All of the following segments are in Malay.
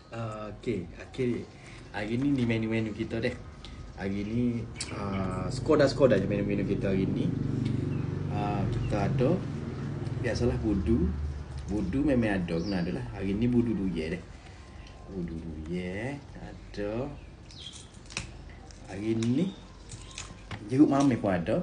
Okey. Hari ni menu-menu kita deh. Hari ni Skoda je menu-menu kita hari ni. Kita ada biasalah budu. Budu memang ada, kena ada lah. Hari ni budu duye deh. Budu duye ada. Hari ni jeruk mame pun ada.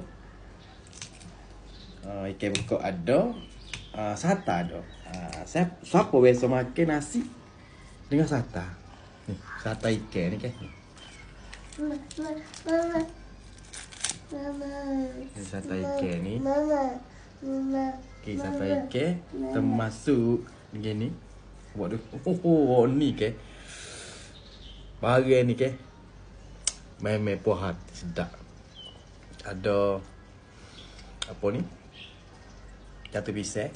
Ikan bekok ada. Sata ada. Siapa biasa makan nasi dengan sata? Ni, sata ikan ni kan. Ni sata ikan ni. Okey, sata ikan termasuk begini. Buat tu. Ni ke. Barang ni ke. Memang puas hati, sedap. Ada apa ni? Jatuh pisang.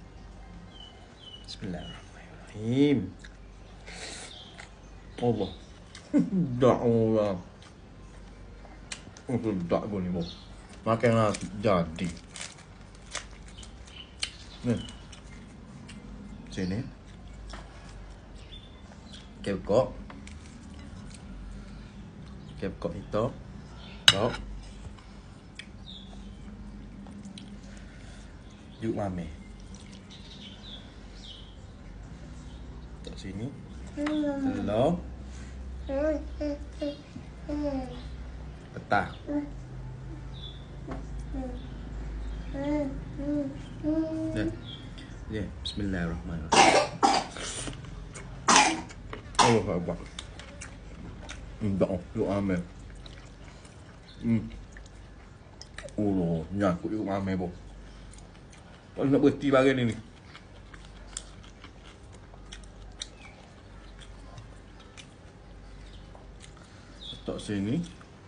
Bismillahirrahmanirrahim. Allah. Dak orang. Dak pun ni, boh. Makanlah jadi. Ni. Sini. Kekok. Kekok itu. Kok. Jeruk mame. Kat sini. Telur. Petah. Ya, bismillahirrahmanirrahim. Allah Akbar. Jeruk mame. Allah, nyakut jeruk mame, boh. Tak nak berhenti barang ni. Letak sini.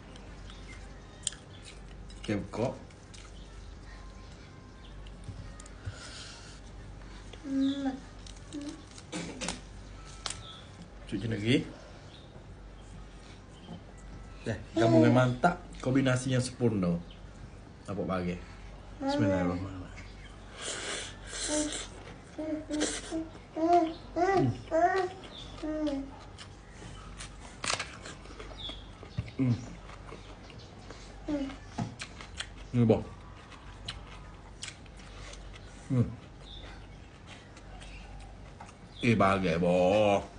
Kekok. Cuci lagi. Gabungan mantap. Kombinasi yang sempurna. Nampak barang. Bismillahirrahmanirrahim. Ni boh. Bagai boh.